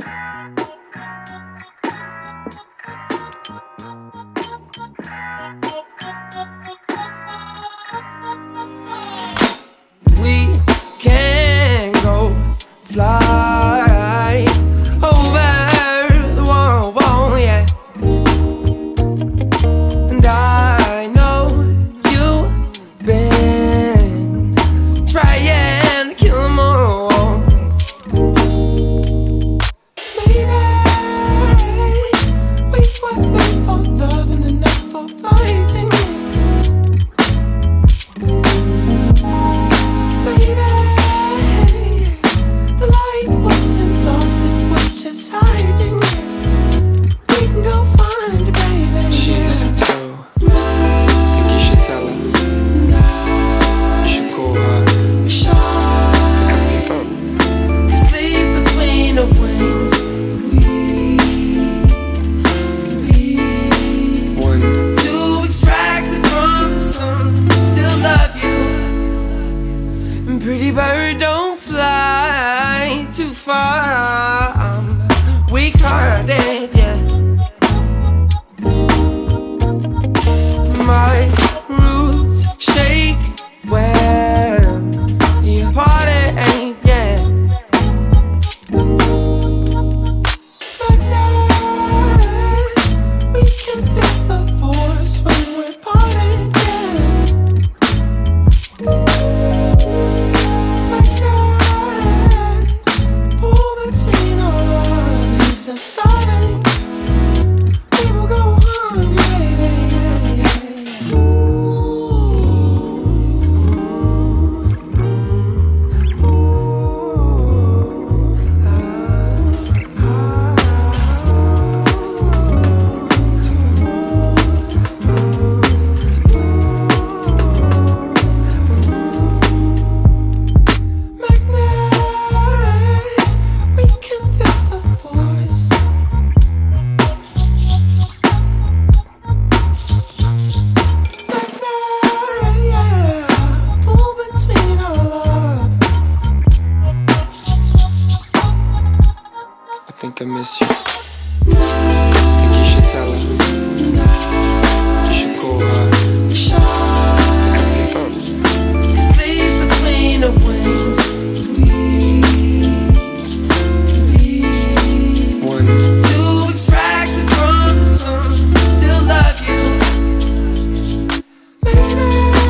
We can go fly over the wall, yeah. And I know you've been trying to kill them all. Maybe we were made for loving and not for fighting. Pretty bird, don't fly too far. I'm weak-hearted, yeah. My roots shake when your party ain't, yeah. But now we can feel the force when we're parted, yeah. Starting, we will go on, baby, yeah, yeah. I think I miss you. Think you should tell her. You should call her. Pick up your phone. Sleep between the wings. One. Too extracted from the sun. Still love you. Maybe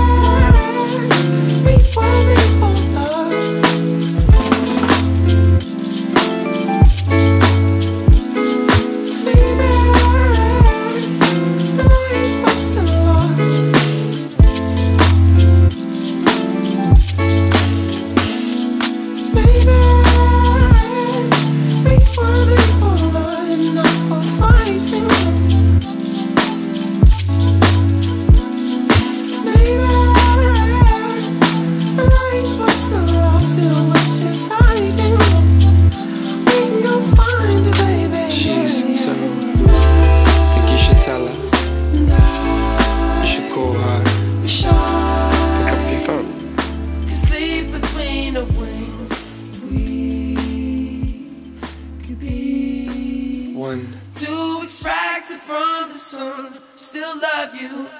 we were made for love. One. Too extracted from the sun, still love you.